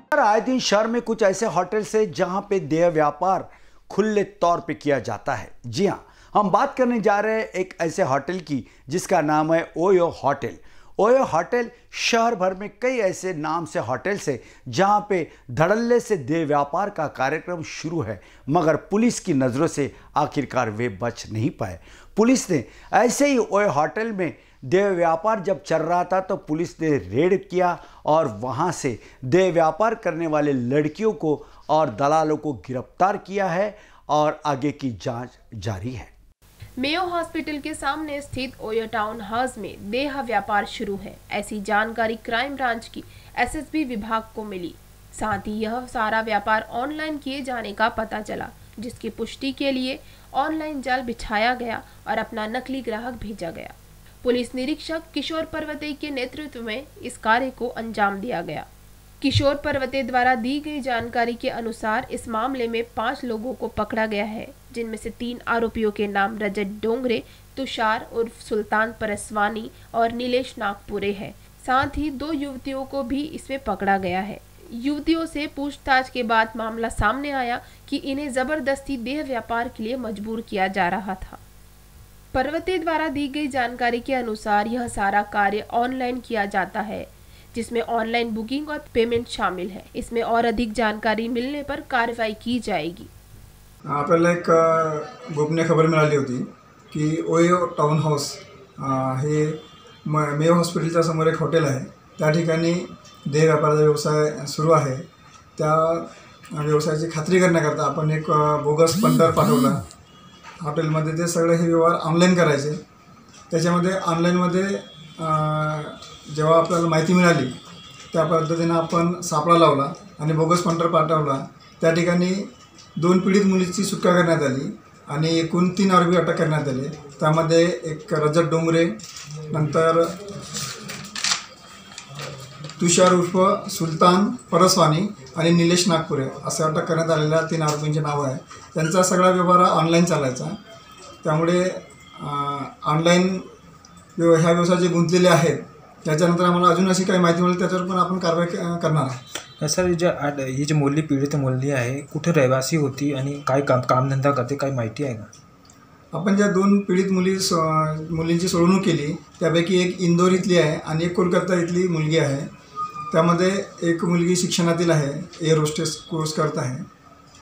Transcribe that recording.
आए दिन शहर में कुछ ऐसे होटल्स है जहां पे देह व्यापार खुले तौर पे किया जाता है। जी हां, हम बात करने जा रहे हैं एक ऐसे होटल की जिसका नाम है ओयो होटल। ओयो होटल शहर भर में कई ऐसे नाम से होटल्स है जहां पे धड़ल्ले से देह व्यापार का कार्यक्रम शुरू है, मगर पुलिस की नज़रों से आखिरकार वे बच नहीं पाए। पुलिस ने ऐसे ही ओयो होटल में देह व्यापार जब चल रहा था तो पुलिस ने रेड किया और वहां से देह व्यापार करने वाले लड़कियों को और दलालों को गिरफ्तार किया है और आगे की जांच जारी है। मेयो हॉस्पिटल के सामने स्थित ओयो टाउन हाउस में देह व्यापार शुरू है, ऐसी जानकारी क्राइम ब्रांच की एसएसबी विभाग को मिली। साथ ही यह सारा व्यापार ऑनलाइन किए जाने का पता चला, जिसकी पुष्टि के लिए ऑनलाइन जाल बिछाया गया और अपना नकली ग्राहक भेजा गया। पुलिस निरीक्षक किशोर पर्वते के नेतृत्व में इस कार्य को अंजाम दिया गया। किशोर पर्वते द्वारा दी गई जानकारी के अनुसार इस मामले में 5 लोगों को पकड़ा गया है, जिनमें से 3 आरोपियों के नाम रजत डोंगरे, तुषार उर्फ सुल्तान परसवानी और नीलेश नागपुरे है। साथ ही 2 युवतियों को भी इसमें पकड़ा गया है। युवतियों से पूछताछ के बाद मामला सामने आया कि इन्हें जबरदस्ती देह व्यापार के लिए मजबूर किया जा रहा था। पर्वते द्वारा दी गई जानकारी के अनुसार यह सारा कार्य ऑनलाइन किया जाता है, जिसमें ऑनलाइन बुकिंग और पेमेंट शामिल है। इसमें और अधिक जानकारी मिलने पर कार्रवाई की जाएगी। आपल्याला एक गोपनीय खबर मिळाली होती की ओयो टाउन हाऊस हे मेयो हॉस्पिटलच्या समोर एक हॉटेल आहे, त्या ठिकाणी देह व्यापाराचा व्यवसाय सुरू आहे। त्या व्यवसायाची खात्री करण्याकरता आपण एक बोगस पंटर पाठवला हॉटेलमध्ये। ते सगळे हे व्यवहार ऑनलाईन करायचे। त्याच्यामध्ये ऑनलाईनमध्ये जेव्हा आपल्याला माहिती मिळाली त्या पद्धतीने आपण सापळा लावला आणि बोगस पंटर पाठवला। त्या ठिकाणी 2 पीडित मुलीची सुटका करण्यात आली आणि एकूण 3 आरोपी अटक करण्यात आले। त्यामध्ये एक रजत डोंगरे, नंतर तुषार उर्फ सुल्तान परसवानी आणि नीलेश नागपुरे असे अटक करण्यात आलेल्या 3 आरोपींचे नाव आहे। त्यांचा सगळा व्यवहार ऑनलाईन चालायचा, त्यामुळे ऑनलाईन ह्या व्यवसायात जे गुंतलेले आहेत त्याच्यानंतर आम्हाला अजून अशी काही माहिती मिळेल त्याच्यावर पण आपण कारवाई करणार आहे। सर, ही जी मुलगी पीडित मुलगी आहे कुठे रहिवासी होती आणि काय कामधंदा करते, काही माहिती आहे का? आपण ज्या 2 पीडित मुलींची सोडवणूक केली त्यापैकी एक इंदोर इथली आहे आणि एक कोलकाता इथली मुलगी आहे। त्यामध्ये एक मुलगी शिक्षणातील आहे, एअर होस्टेस कोर्स करत आहे।